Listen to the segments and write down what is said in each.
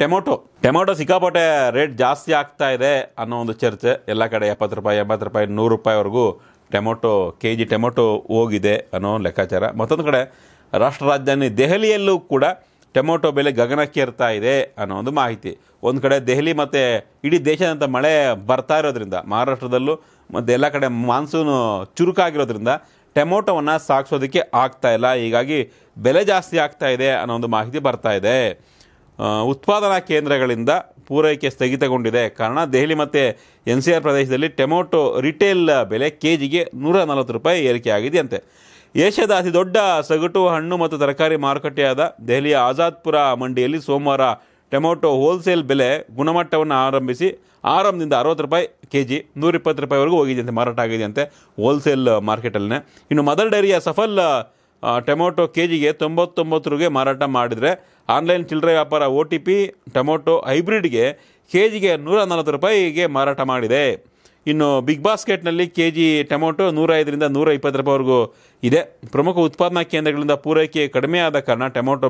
Tomato ಸಿಕ್ಕಾಪಟ್ಟೆ rate ಜಾಸ್ತಿ ಆಗ್ತಾ ಇದೆ ಅನ್ನೋ ಒಂದು ಚರ್ಚೆ. ಎಲ್ಲ ಕಡೆ 70 ರೂಪಾಯಿ, 80 ರೂಪಾಯಿ, 100 ರೂಪಾಯಿವರೆಗೂ ಕೆಜಿ ಟೊಮೊಟೊ ಹೋಗಿದೆ ಅನ್ನೋ ಲೆಕ್ಕಾಚಾರ. ಮತ್ತೊಂದು ಕಡೆ ರಾಷ್ಟ್ರ ರಾಜಧಾನಿ ದೆಹಲಿಯಲ್ಲೂ ಕೂಡ ಟೊಮೊಟೊ ಬೆಲೆ ಗಗನಕ್ಕೇರ್ತಾ ಇದೆ ಅನ್ನೋ ಒಂದು ಮಾಹಿತಿ. ಒಂದು ಕಡೆ ದೆಹಲಿ ಮತ್ತು ಇಡೀ ದೇಶದಂತ ಮಳೆ ಬರ್ತಾ ಇರೋದ್ರಿಂದ, ಮಹಾರಾಷ್ಟ್ರದಲ್ಲೂ ಮತ್ತು ಎಲ್ಲ ಕಡೆ ಮಾನ್ಸೂನು ಚುರುಕಾಗಿರೋದ್ರಿಂದ ಟೊಮೊಟೊವನ್ನು ಸಾಗಿಸೋದಕ್ಕೆ ಆಗ್ತಾ ಇಲ್ಲ. ಹೀಗಾಗಿ ಬೆಲೆ ಜಾಸ್ತಿ ಆಗ್ತಾ ಇದೆ ಅನ್ನೋ ಒಂದು ಮಾಹಿತಿ ಬರ್ತಾ ಇದೆ. ಉತ್ಪಾದನಾ ಕೇಂದ್ರಗಳಿಂದ ಪೂರೈಕೆ ಸ್ಥಗಿತಗೊಂಡಿದೆ ಕಾರಣ ದೆಹಲಿ ಮತ್ತು NCR ಪ್ರದೇಶದಲ್ಲಿ ಟೊಮೊಟೊ ರಿಟೇಲ್ ಬೆಲೆ ಕೆಜಿಗೆ 140 ರೂಪಾಯಿ ಏರಿಕೆಯಾಗಿದೆಯಂತೆ. ಏಷ್ಯಾದ ಅತಿ ದೊಡ್ಡ ಸಗಟು ಹಣ್ಣು ಮತ್ತು ತರಕಾರಿ ಮಾರುಕಟ್ಟೆಯಾದ ದೆಹಲಿಯ ಆಜಾದ್ಪುರ ಮಂಡಿಯಲ್ಲಿ ಸೋಮವಾರ ಟೊಮೊಟೊ ಹೋಲ್ಸೇಲ್ ಬೆಲೆ ಗುಣಮಟ್ಟವನ್ನು ಆರಂಭದಿಂದ 60 ರೂಪಾಯಿ ಕೆಜಿ 120 ರೂಪಾಯಿವರೆಗೂ ಹೋಗಿದೆಯಂತೆ, ಮಾರಾಟ ಆಗಿದೆಯಂತೆ ಹೋಲ್ಸೇಲ್ ಮಾರ್ಕೆಟಲ್ಲೇ. ಇನ್ನು ಮದರ್ ಡೈರಿಯ ಸಫಲ್ ಟೊಮೊಟೊ ಕೆಜಿಗೆ 99 ರೂಪಾಯಿಗೆ ಮಾರಾಟ ಮಾಡಿದರೆ, ಆನ್ಲೈನ್ ಚಿಲ್ಲರೆ ವ್ಯಾಪಾರ OTP ಟೊಮೊಟೊ ಹೈಬ್ರಿಡ್ಗೆ ಕೆಜಿಗೆ 140 ರೂಪಾಯಿಗೆ ಮಾರಾಟ ಮಾಡಿದೆ. ಇನ್ನು ಬಿಗ್ ಬಾಸ್ಕೆಟ್ನಲ್ಲಿ ಕೆಜಿ ಟೊಮೊಟೊ 105ರಿಂದ 120 ರೂಪಾಯಿವರೆಗೂ ಇದೆ. ಪ್ರಮುಖ ಉತ್ಪಾದನಾ ಕೇಂದ್ರಗಳಿಂದ ಪೂರೈಕೆ ಕಡಿಮೆಯಾದ ಕಾರಣ ಟೊಮೊಟೊ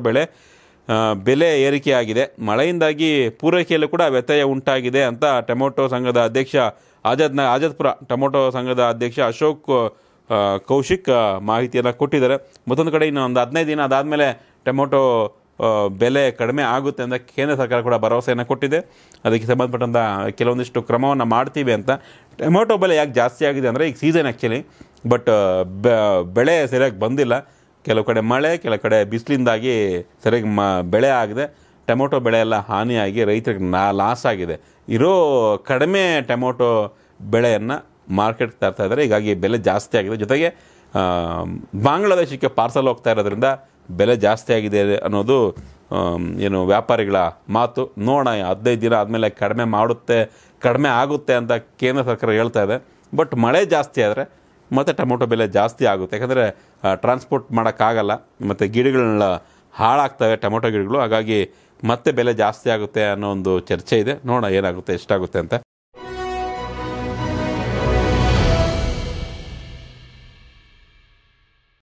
ಬೆಲೆ ಏರಿಕೆಯಾಗಿದೆ. ಮಳೆಯಿಂದಾಗಿ ಪೂರೈಕೆಯಲ್ಲೂ ಕೂಡ ವ್ಯತ್ಯಯ ಉಂಟಾಗಿದೆ ಅಂತ ಟೊಮೊಟೊ ಸಂಘದ ಅಧ್ಯಕ್ಷ ಆಜಾದ್ಪುರ ಟೊಮೊಟೊ ಸಂಘದ ಅಧ್ಯಕ್ಷ ಅಶೋಕ್ ಕೌಶಿಕ್ ಮಾಹಿತಿಯನ್ನು ಕೊಟ್ಟಿದ್ದಾರೆ. ಮತ್ತೊಂದು ಕಡೆ ಇನ್ನು ಒಂದು 15 ದಿನ ಅದಾದಮೇಲೆ ಟೊಮೊಟೊ ಬೆಲೆ ಕಡಿಮೆ ಆಗುತ್ತೆ ಅಂತ ಕೇಂದ್ರ ಸರ್ಕಾರ ಕೂಡ ಭರವಸೆಯನ್ನು ಕೊಟ್ಟಿದೆ. ಅದಕ್ಕೆ ಸಂಬಂಧಪಟ್ಟಂಥ ಕೆಲವೊಂದಿಷ್ಟು ಕ್ರಮವನ್ನು ಮಾಡ್ತೀವಿ ಅಂತ. ಟೊಮೊಟೊ ಬೆಲೆ ಯಾಕೆ ಜಾಸ್ತಿ ಆಗಿದೆ ಅಂದರೆ ಈಗ ಸೀಸನ್ ಆ್ಯಕ್ಚುಲಿ, ಬಟ್ ಬೆಳೆ ಸರಿಯಾಗಿ ಬಂದಿಲ್ಲ. ಕೆಲವು ಕಡೆ ಮಳೆ, ಕೆಲವು ಕಡೆ ಬಿಸಿಲಿಂದಾಗಿ ಸರಿಯಾಗಿ ಬೆಳೆ ಆಗಿದೆ. ಟೊಮೊಟೊ ಬೆಳೆ ಎಲ್ಲ ಹಾನಿಯಾಗಿ ರೈತರಿಗೆ ಲಾಸ್ ಆಗಿದೆ. ಇರೋ ಕಡಿಮೆ ಟೊಮೊಟೊ ಬೆಳೆಯನ್ನು ಮಾರ್ಕೆಟ್ಗೆ ತರ್ತಾ ಇದ್ದಾರೆ. ಹೀಗಾಗಿ ಬೆಲೆ ಜಾಸ್ತಿ ಆಗಿದೆ. ಜೊತೆಗೆ ಬಾಂಗ್ಲಾದೇಶಕ್ಕೆ ಪಾರ್ಸಲ್ ಹೋಗ್ತಾ ಇರೋದ್ರಿಂದ ಬೆಲೆ ಜಾಸ್ತಿ ಆಗಿದೆ ಅನ್ನೋದು ವ್ಯಾಪಾರಿಗಳ ಮಾತು. ನೋಡೋಣ 15 ದಿನ ಆದಮೇಲೆ ಕಡಿಮೆ ಆಗುತ್ತೆ ಅಂತ ಕೇಂದ್ರ ಸರ್ಕಾರ ಹೇಳ್ತಾ ಇದೆ. ಬಟ್ ಮಳೆ ಜಾಸ್ತಿ ಆದರೆ ಮತ್ತು ಟೊಮೊಟೊ ಬೆಲೆ ಜಾಸ್ತಿ ಆಗುತ್ತೆ. ಯಾಕಂದರೆ ಟ್ರಾನ್ಸ್ಪೋರ್ಟ್ ಮಾಡೋಕ್ಕಾಗಲ್ಲ ಮತ್ತು ಗಿಡಗಳನ್ನ ಹಾಳಾಗ್ತವೆ ಟೊಮೊಟೊ ಗಿಡಗಳು. ಹಾಗಾಗಿ ಮತ್ತೆ ಬೆಲೆ ಜಾಸ್ತಿ ಆಗುತ್ತೆ ಅನ್ನೋ ಒಂದು ಚರ್ಚೆ ಇದೆ. ನೋಡೋಣ ಏನಾಗುತ್ತೆ, ಎಷ್ಟಾಗುತ್ತೆ ಅಂತ.